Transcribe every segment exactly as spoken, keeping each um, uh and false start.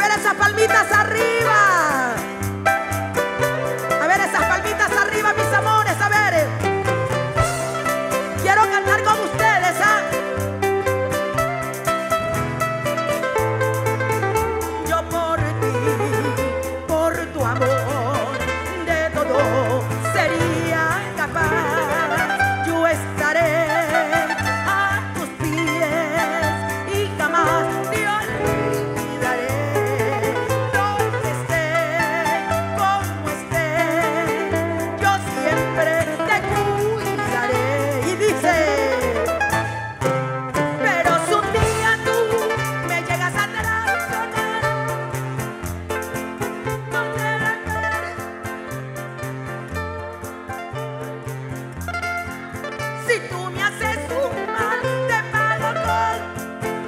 ver esas palmitas arriba. A ver esas palmitas arriba, mis amores. A ver. Quiero cantar con ustedes, ¿ah? Yo por ti, por tu amor, de todo sería capaz. Yo estaré a tus pies y jamás te olvidaré. Donde esté, como esté, yo siempre te cuidaré. Y dice: pero si un día tú me llegas a traicionar, no te la creeré. Si tú me haces un mal, te pago con.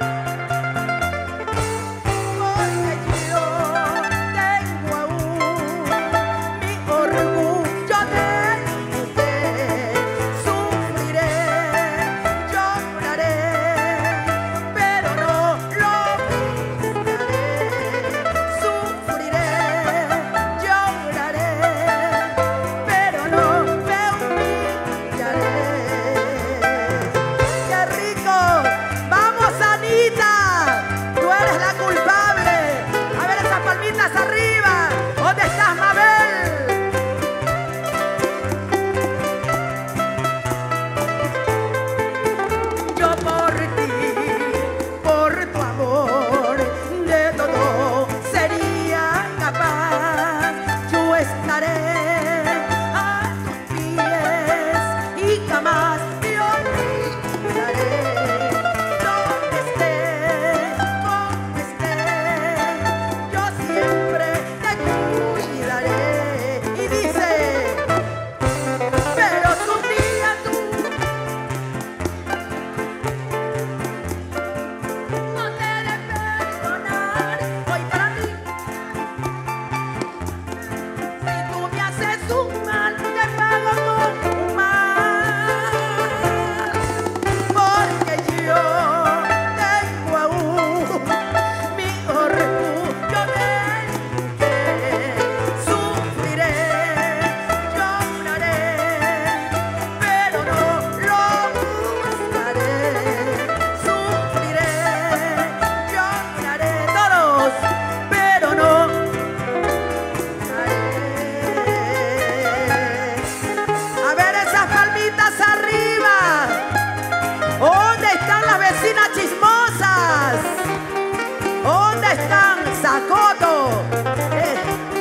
Porque yo tengo aún mi orgullo de usted. Sufriré, lloraré, pero no lo olvidaré. Sufriré, lloraré, pero no me humillaré. ¡Qué rico! ¡Vamos, Anita! Tú eres la culpable. A ver esas palmitas arriba. ¿Dónde estás, Mabel? Yo por ti, por tu amor, de todo sería capaz. Yo estaré a tus pies y jamás te olvidaré. Donde esté, como esté, yo siempre te cuidaré. Y dice: pero si un día tú no te de perdonar, hoy para mí, si tú me haces un mal, te pago con un mal. Porque yo tengo aún mi orgullo de usted. Sufriré, lloraré, pero no lo buscaré. Sufriré, lloraré, todos, pero no buscaré. A ver esas palmitas arriba. ¿Dónde están las vecinas chismosas? ¿Dónde están, Sacoto? Eh.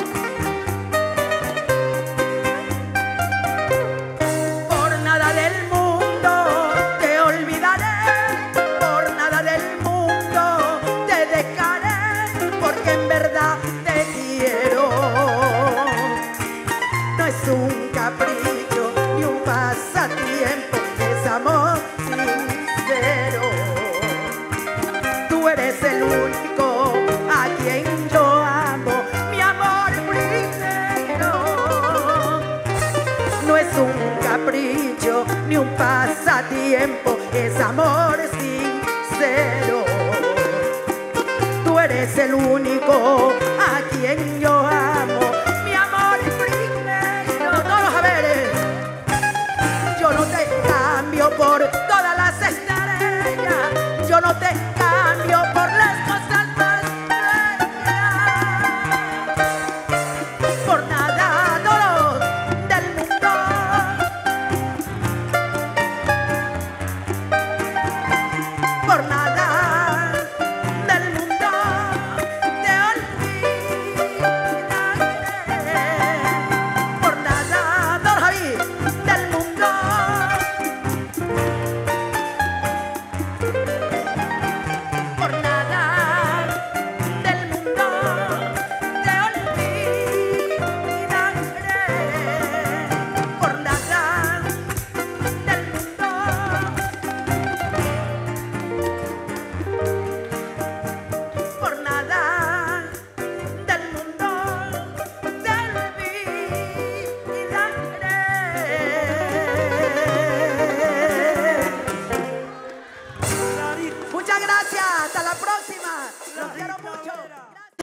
Por nada del mundo te olvidaré, por nada del mundo te dejaré, porque en verdad te quiero. No es un capricho ni un pasatiempo, es amor sincero. Tú eres el único a quien yo amo, mi amor primero. No es un capricho ni un pasatiempo, es amor sincero. Tú eres el único a quien